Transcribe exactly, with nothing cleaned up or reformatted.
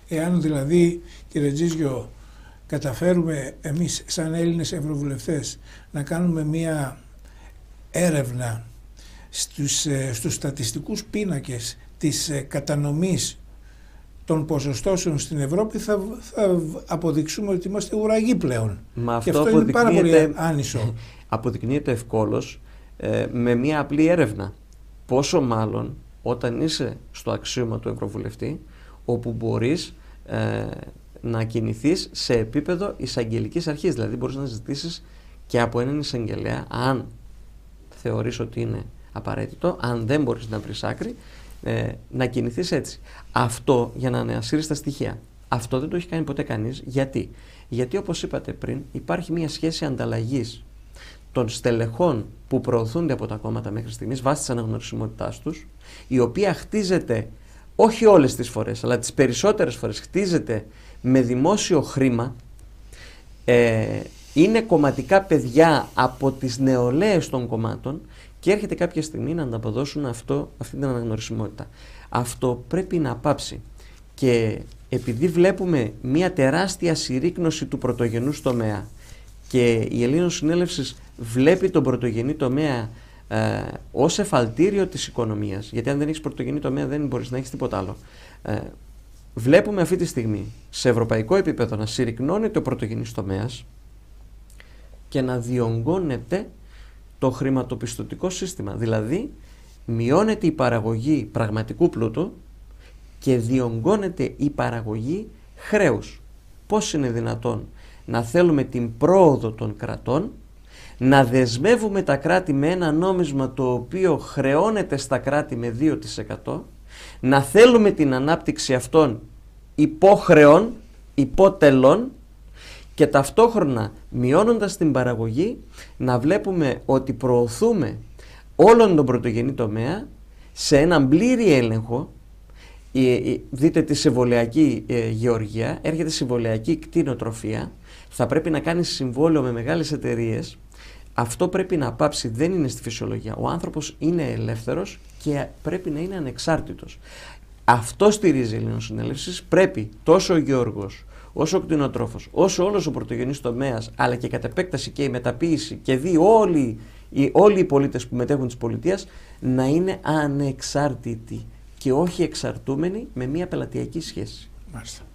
Εάν δηλαδή, κύριε Τζίζιο, καταφέρουμε εμείς σαν Έλληνες ευρωβουλευτές να κάνουμε μία έρευνα στους, στους στατιστικούς πίνακες της κατανομής των ποσοστώσεων στην Ευρώπη, θα, θα αποδείξουμε ότι είμαστε ουραγοί πλέον. Μα και αυτό, αυτό είναι πάρα πολύ άνισο. Αποδεικνύεται ευκόλως ε, με μία απλή έρευνα. Πόσο μάλλον όταν είσαι στο αξίωμα του Ευρωβουλευτή, όπου μπορείς ε, να κινηθείς σε επίπεδο εισαγγελικής αρχής. Δηλαδή μπορείς να ζητήσεις και από έναν εισαγγελέα, αν θεωρείς ότι είναι απαραίτητο, αν δεν μπορείς να βρεις άκρη, ε, να κινηθείς έτσι. Αυτό για να ανασύρεις τα στοιχεία. Αυτό δεν το έχει κάνει ποτέ κανείς. Γιατί? Γιατί όπως είπατε πριν, υπάρχει μια σχέση ανταλλαγής των στελεχών που προωθούνται από τα κόμματα μέχρι στιγμής βάσει της αναγνωρισιμότητάς τους, η οποία χτίζεται όχι όλες τις φορές, αλλά τις περισσότερες φορές χτίζεται με δημόσιο χρήμα, ε, είναι κομματικά παιδιά από τις νεολαίες των κομμάτων και έρχεται κάποια στιγμή να ανταποδώσουν αυτό, αυτή την αναγνωρισιμότητα. Αυτό πρέπει να πάψει. Και επειδή βλέπουμε μια τεράστια συρρίκνωση του πρωτογενούς τομέα και η Ελλήνων Συνέλευσης βλέπει τον πρωτογενή τομέα ε, ως εφαλτήριο της οικονομίας, γιατί αν δεν έχεις πρωτογενή τομέα δεν μπορείς να έχεις τίποτα άλλο. Ε, βλέπουμε αυτή τη στιγμή σε ευρωπαϊκό επίπεδο να συρρικνώνεται ο πρωτογενής τομέας και να διονγκώνεται το χρηματοπιστωτικό σύστημα. Δηλαδή μειώνεται η παραγωγή πραγματικού πλούτου και διονγκώνεται η παραγωγή χρέους. Πώς είναι δυνατόν να θέλουμε την πρόοδο των κρατών, να δεσμεύουμε τα κράτη με ένα νόμισμα το οποίο χρεώνεται στα κράτη με δύο τοις εκατό, να θέλουμε την ανάπτυξη αυτών υποχρεών, υπότελών και ταυτόχρονα μειώνοντας την παραγωγή να βλέπουμε ότι προωθούμε όλον τον πρωτογενή τομέα σε έναν πλήρη έλεγχο. Δείτε τη συμβολιακή ε, γεωργία, έρχεται συμβολιακή κτηνοτροφία, θα πρέπει να κάνει συμβόλαιο με μεγάλες εταιρείες. Αυτό πρέπει να πάψει, δεν είναι στη φυσιολογία. Ο άνθρωπος είναι ελεύθερος και πρέπει να είναι ανεξάρτητος. Αυτό στηρίζει η Ελλήνων Συνέλευσης. Πρέπει τόσο ο γεωργός, όσο ο κτηνοτρόφος, όσο όλος ο πρωτογενής τομέας, αλλά και κατ' επέκταση και η μεταποίηση και δει όλοι, οι, όλοι οι πολίτες που μετέχουν της πολιτείας να είναι ανεξάρτητοι και όχι εξαρτούμενοι με μια πελατειακή σχέση. Μάλιστα.